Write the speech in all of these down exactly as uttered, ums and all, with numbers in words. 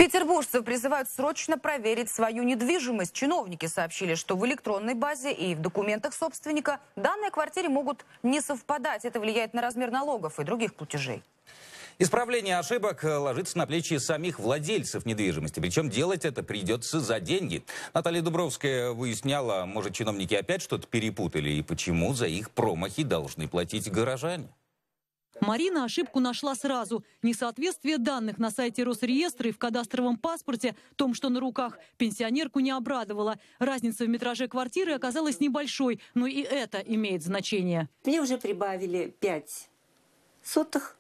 Петербуржцев призывают срочно проверить свою недвижимость. Чиновники сообщили, что в электронной базе и в документах собственника данные о квартире могут не совпадать. Это влияет на размер налогов и других платежей. Исправление ошибок ложится на плечи самих владельцев недвижимости. Причем делать это придется за деньги. Наталья Дубровская выясняла, может, чиновники опять что-то перепутали и почему за их промахи должны платить горожане. Марина ошибку нашла сразу. Несоответствие данных на сайте Росреестра и в кадастровом паспорте, том, что на руках, пенсионерку не обрадовала. Разница в метраже квартиры оказалась небольшой, но и это имеет значение. Мне уже прибавили пять сотых,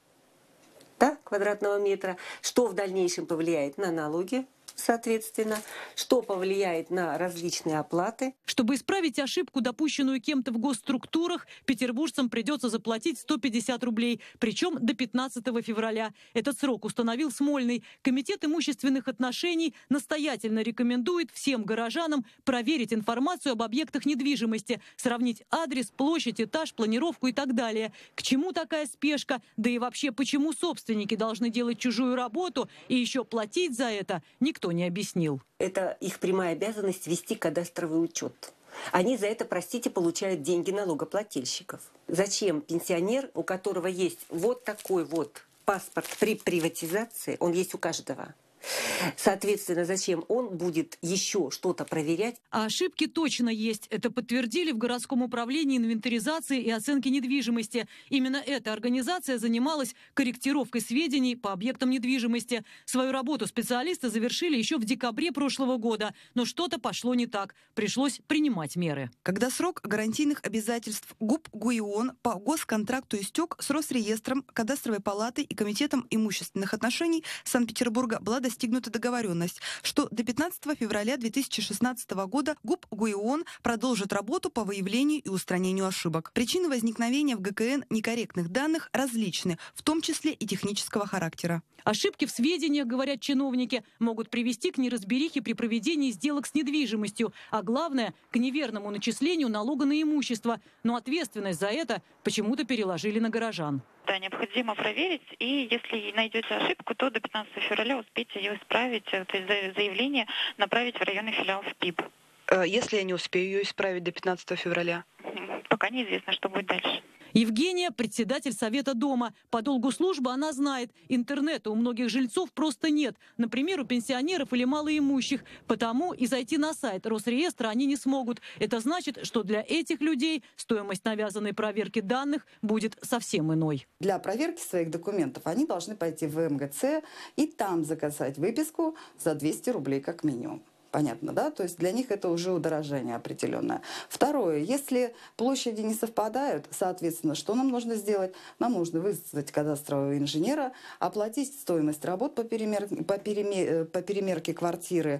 да, квадратного метра, что в дальнейшем повлияет на налоги, соответственно, что повлияет на различные оплаты. Чтобы исправить ошибку, допущенную кем-то в госструктурах, петербуржцам придется заплатить сто пятьдесят рублей, причем до пятнадцатого февраля. Этот срок установил Смольный. Комитет имущественных отношений настоятельно рекомендует всем горожанам проверить информацию об объектах недвижимости, сравнить адрес, площадь, этаж, планировку и так далее. К чему такая спешка? Да и вообще, почему собственники должны делать чужую работу и еще платить за это, никто не объяснил. Это их прямая обязанность вести кадастровый учет. Они за это, простите, получают деньги налогоплательщиков. Зачем пенсионер, у которого есть вот такой вот паспорт при приватизации, он есть у каждого, соответственно, зачем он будет еще что-то проверять? А ошибки точно есть. Это подтвердили в городском управлении инвентаризации и оценки недвижимости. Именно эта организация занималась корректировкой сведений по объектам недвижимости. Свою работу специалисты завершили еще в декабре прошлого года. Но что-то пошло не так. Пришлось принимать меры. Когда срок гарантийных обязательств ГУП ГУИОН по госконтракту истек, с Росреестром, Кадастровой палатой и Комитетом имущественных отношений Санкт-Петербурга была достигнута договоренность, что до пятнадцатого февраля две тысячи шестнадцатого года ГУП ГУИОН продолжит работу по выявлению и устранению ошибок. Причины возникновения в ГКН некорректных данных различны, в том числе и технического характера. Ошибки в сведениях, говорят чиновники, могут привести к неразберихе при проведении сделок с недвижимостью, а главное – к неверному начислению налога на имущество. Но ответственность за это почему-то переложили на горожан. Да, необходимо проверить, и если найдете ошибку, то до пятнадцатого февраля успейте ее исправить, то есть заявление направить в районный филиал СПИБ. Если я не успею ее исправить до пятнадцатого февраля? Пока неизвестно, что будет дальше. Евгения – председатель Совета дома. По долгу службы она знает, интернета у многих жильцов просто нет. Например, у пенсионеров или малоимущих. Потому и зайти на сайт Росреестра они не смогут. Это значит, что для этих людей стоимость навязанной проверки данных будет совсем иной. Для проверки своих документов они должны пойти в МГЦ и там заказать выписку за двести рублей как минимум. Понятно, да? То есть для них это уже удорожание определенное. Второе, если площади не совпадают, соответственно, что нам нужно сделать? Нам нужно вызвать кадастрового инженера, оплатить стоимость работ по перемерке, по перемер, по перемерке квартиры.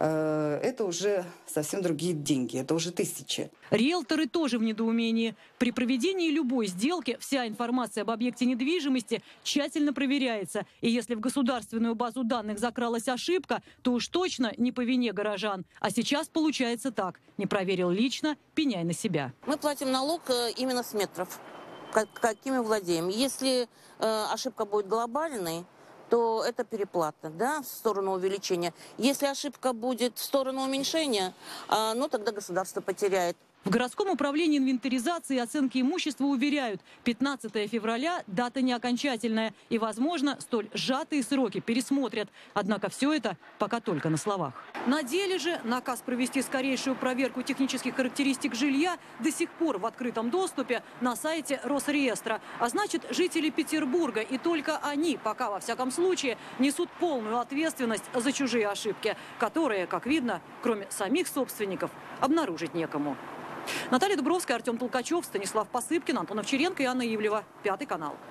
Это уже совсем другие деньги, это уже тысячи. Риэлторы тоже в недоумении. При проведении любой сделки вся информация об объекте недвижимости тщательно проверяется. И если в государственную базу данных закралась ошибка, то уж точно не по вине горожан. А сейчас получается так. Не проверил лично, пеняй на себя. Мы платим налог именно с метров, какими владеем. Если э, ошибка будет глобальной, то это переплата, да, в сторону увеличения. Если ошибка будет в сторону уменьшения, э, ну тогда государство потеряет. В городском управлении инвентаризации и оценки имущества уверяют, пятнадцатого февраля дата не окончательная и, возможно, столь сжатые сроки пересмотрят. Однако все это пока только на словах. На деле же наказ провести скорейшую проверку технических характеристик жилья до сих пор в открытом доступе на сайте Росреестра. А значит, жители Петербурга и только они, пока во всяком случае, несут полную ответственность за чужие ошибки, которые, как видно, кроме самих собственников, обнаружить некому. Наталья Дубровская, Артем Толкачев, Станислав Посыпкин, Антон Овчаренко и Анна Ивлева. Пятый канал.